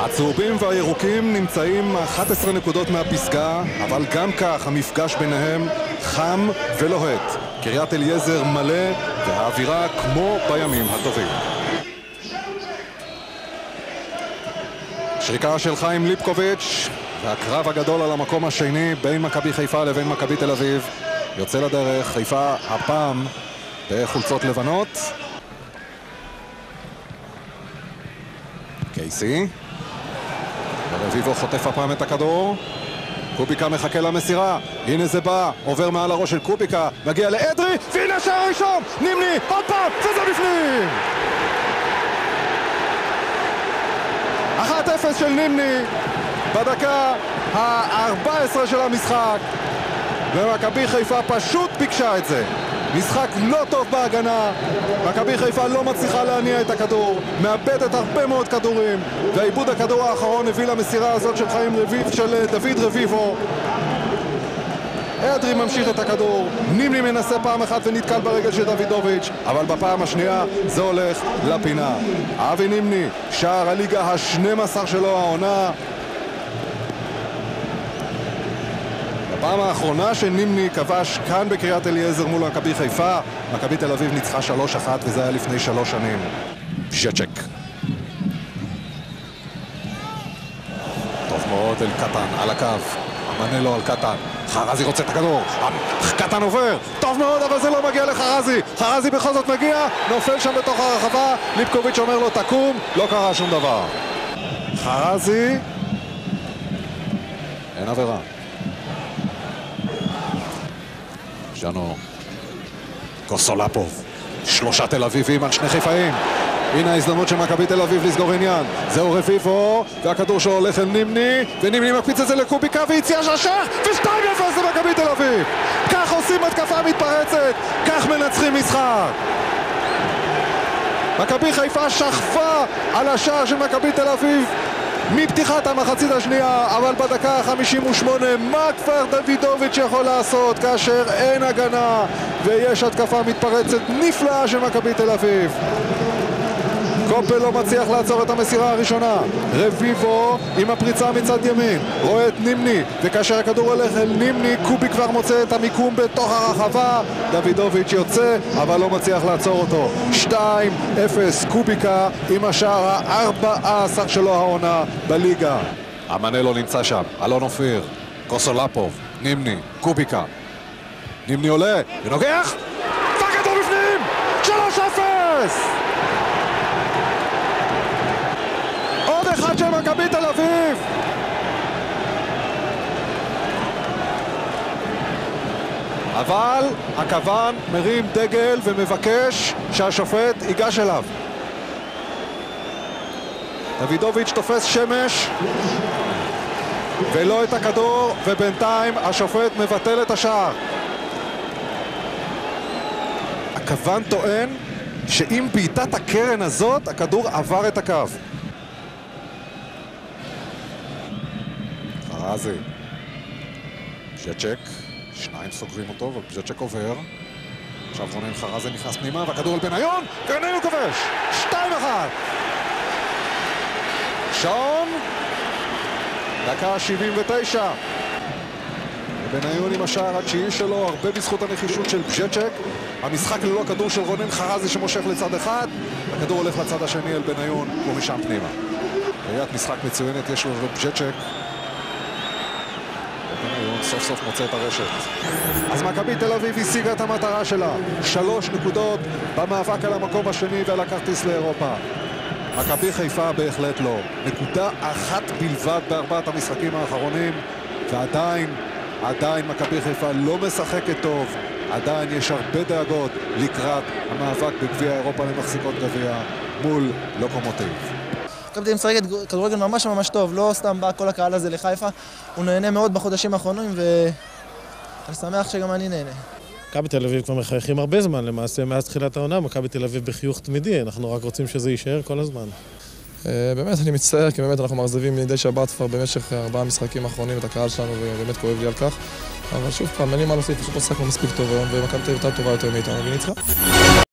הצהובים והירוקים נמצאים 11 נקודות מהפסגה, אבל גם כך המפגש ביניהם חם ולוהט. קריית אליעזר מלא והאווירה כמו בימים הטובים. שריקה של חיים ליפקוביץ' והקרב הגדול על המקום השני בין מכבי חיפה לבין מכבי תל אביב יוצא לדרך. חיפה הפעם בחולצות לבנות. קייסי ורביבו חוטף הפעם את הכדור. קוביקה מחכה למסירה, הנה זה בא, עובר מעל הראש של קוביקה, מגיע לאדרי, והנה שער ראשון, נימני, עוד פעם, וזה בפנים! 1-0 של נימני בדקה ה-14 של המשחק, ומכבי חיפה פשוט ביקשה את זה. משחק לא טוב בהגנה, מכבי חיפה לא מצליחה להניע את הכדור, מאבדת הרבה מאוד כדורים, והעיבוד הכדור האחרון הביא למסירה הזאת של דוד רביבו. אדרי ממשיך את הכדור, נימני מנסה פעם אחת ונתקל ברגל של דוידוביץ', אבל בפעם השנייה זה הולך לפינה. אבי נימני, שער הליגה ה-12 שלו העונה. הפעם האחרונה שנימני כבש כאן בקריית אליעזר מול מכבי חיפה, מכבי תל אביב ניצחה 3-1 וזה היה לפני 3 שנים. ז'צ'ק טוב מאוד אל קטן על הקו, מנלו על קטן, חרזי רוצה את הכדור, קטן עובר, טוב מאוד אבל זה לא מגיע לחרזי, חרזי בכל זאת מגיע, נופל שם בתוך הרחבה, ליפקוביץ' אומר לו תקום, לא קרה שום דבר. חרזי, אין עבירה. ז'אנו, קוסולפוב, 3 תל אביבים על 2 חיפאים. הנה ההזדמנות של מכבי תל אביב לסגור עניין. זהו רביבו, והכדור שלו הולך אל נימני, ונימני מקפיץ את זה לקוביקה ויציאה של השער, ו2-0 למכבי תל אביב. כך עושים התקפה מתפרצת, כך מנצחים משחק. מכבי חיפה שכבה על השער של מכבי תל אביב מפתיחת המחצית השנייה, אבל בדקה ה-58 מה כבר דוידוביץ' יכול לעשות כאשר אין הגנה ויש התקפה מתפרצת נפלאה של מכבי תל אביב. קופל לא מצליח לעצור את המסירה הראשונה, רביבו עם הפריצה מצד ימין רואה את נימני, וכאשר הכדור הולך אל נימני קובי כבר מוצא את המיקום בתוך הרחבה, דוידוביץ' יוצא אבל לא מצליח לעצור אותו. 2-0 קוביקה עם השער ה-14 שלו העונה בליגה. המנלו נמצא שם, אלון אופיר, קוסולפוב, נימני, קוביקה, נימני עולה ונוגח והכדור בפנים, 3-0 אחד של מכבי תל אביב. אבל הכוון מרים דגל ומבקש שהשופט ייגש אליו. דוידוביץ' תופס שמש ולא את הכדור, ובינתיים השופט מבטל את השער. הכוון טוען שעם בעיטת הקרן הזאת הכדור עבר את הקו. חרזי, ז'צ'ק, 2 סוגרים אותו, אבל ז'צ'ק עובר. עכשיו רונן חרזי נכנס פנימה, והכדור על בניון, בניון כובש, 2-1. שון, דקה 79. בניון עם השער התשיעי שלו, הרבה בזכות הנחישות של ז'צ'ק. המשחק ללא כדור של רונן חרזי שמושך לצד אחד, הכדור הולך לצד השני אל בניון ומשם פנימה. ראיית משחק מצוינת יש לו ז'צ'ק. סוף סוף מוצא את הרשת. אז מכבי תל אביב השיגה את המטרה שלה, 3 נקודות במאבק על המקום השני ועל הכרטיס לאירופה. מכבי חיפה בהחלט לא, נקודה 1 בלבד ב4 המשחקים האחרונים, ועדיין מכבי חיפה לא משחקת טוב, עדיין יש הרבה דאגות לקראת המאבק בגביע אירופה למחזיקות גביע מול לוקומוטיב. מכבי תל אביב משחקת כדורגל ממש טוב, לא סתם בא כל הקהל הזה לחיפה, הוא נהנה מאוד בחודשים האחרונים ואני שמח שגם אני נהנה. מכבי תל אביב כבר מחייכים הרבה זמן למעשה, מאז תחילת העונה, מכבי תל אביב בחיוך תמידי, אנחנו רק רוצים שזה יישאר כל הזמן. באמת אני מצטער, כי באמת אנחנו מאכזבים מדי שבת כבר במשך 4 משחקים האחרונים את הקהל שלנו ובאמת כואב לי על כך, אבל שוב פעם, אין לי מה להוסיף, פשוט לא שחקנו מספיק טוב היום ומכבי תל אביב הייתה טובה יותר מאיתנו וניצחה.